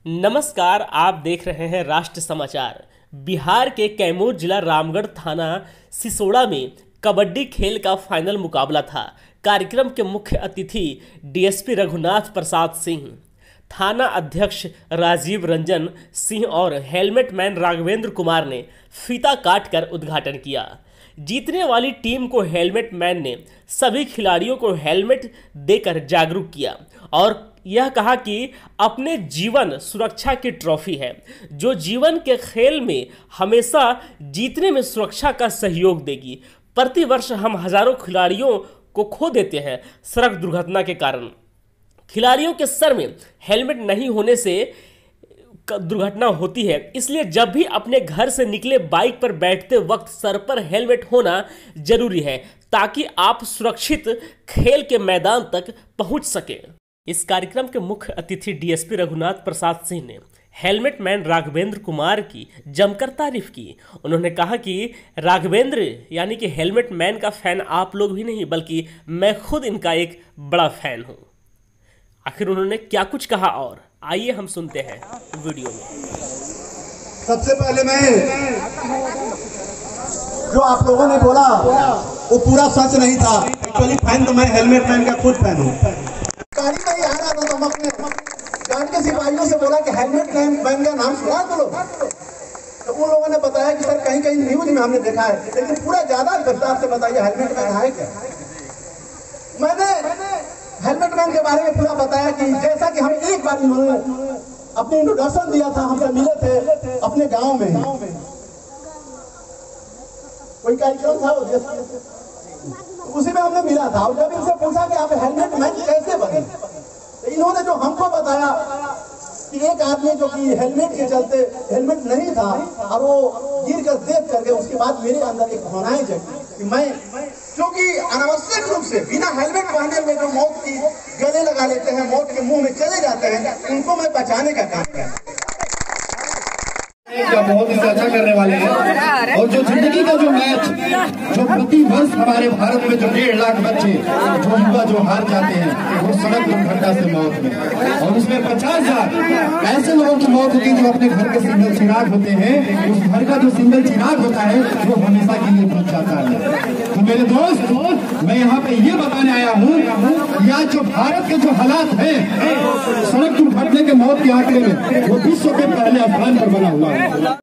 नमस्कार, आप देख रहे हैं राष्ट्र समाचार। बिहार के कैमूर जिला रामगढ़ थाना सिसोड़ा में कबड्डी खेल का फाइनल मुकाबला था। कार्यक्रम के मुख्य अतिथि डीएसपी रघुनाथ प्रसाद सिंह, थाना अध्यक्ष राजीव रंजन सिंह और हेलमेट मैन राघवेंद्र कुमार ने फीता काटकर उद्घाटन किया। जीतने वाली टीम को हेलमेट मैन ने सभी खिलाड़ियों को हेलमेट देकर जागरूक किया और यह कहा कि अपने जीवन सुरक्षा की ट्रॉफी है, जो जीवन के खेल में हमेशा जीतने में सुरक्षा का सहयोग देगी। प्रतिवर्ष हम हजारों खिलाड़ियों को खो देते हैं सड़क दुर्घटना के कारण। खिलाड़ियों के सर में हेलमेट नहीं होने से दुर्घटना होती है, इसलिए जब भी अपने घर से निकले बाइक पर बैठते वक्त सर पर हेलमेट होना जरूरी है, ताकि आप सुरक्षित खेल के मैदान तक पहुंच सके। इस कार्यक्रम के मुख्य अतिथि डीएसपी रघुनाथ प्रसाद सिंह ने हेलमेट मैन राघवेंद्र कुमार की जमकर तारीफ की। उन्होंने कहा कि राघवेंद्र यानी कि हेलमेट मैन का फैन आप लोग भी नहीं, बल्कि मैं खुद इनका एक बड़ा फैन हूं। आखिर उन्होंने क्या कुछ कहा, और आइए हम सुनते हैं वीडियो में। सबसे पहले मैं जो आप लोगों ने बोला वो पूरा सच नहीं था। एक्चुअली फैन तो मैं हेलमेट मैन का खुद फैन हूँ। गाड़ी में ही आ रहा था तो हम अपने गार्ड के सिपाहियों से बोला कि हेलमेट मैन का नाम सुना तो लोग, तो उन लोगों ने बताया कि सर कहीं कहीं न्यूज में हमने देखा है, लेकिन पूरा ज्यादा विस्तार से बताइए हेलमेट मैन है क्या। मैंने हेलमेट मैन के बारे में पूरा बताया कि जैसा कि हम एक बार इन्होंने अपनी इंट्रोडक्शन दिया था, हमसे मिले थे अपने गांव में, कोई कार्यक्रम था उसी में हमने मिला था। और जब इनसे पूछा कि आप हेलमेट मैन कैसे बने, तो इन्होंने जो हमको बताया कि एक आदमी जो कि हेलमेट के चलते हेलमेट नहीं था और वो गिर कर देख करके, उसके बाद मेरे अंदर एक भावनाएं जगी कि मैं, क्योंकि अनावश्यक रूप से बिना हेलमेट पहने हुए जो मौत की गले लगा लेते हैं, मौत के मुंह में चले जाते हैं, उनको मैं बचाने का काम कर बहुत ही अच्छा करने वाले हैं। और जो जिंदगी का जो मैच जो प्रति वर्ष हमारे भारत में जो 1.5 लाख बच्चे जो युवा जो हार जाते हैं वो सड़क दुर्घटना से मौत में, और उसमें 50,000 ऐसे लोगों की मौत होती है जो अपने घर के सिंगल चिराग होते हैं। उस घर का जो सिंगल चिराग होता है वो हमेशा के लिए बुझ जाता है। तो मेरे दोस्त, मैं यहाँ पे ये बताने आया हूँ, या जो भारत के जो हालात है सड़क दुर्घटना के मौत के आंकड़े में, वो विश्व के पहले स्थान पर बना हुआ है।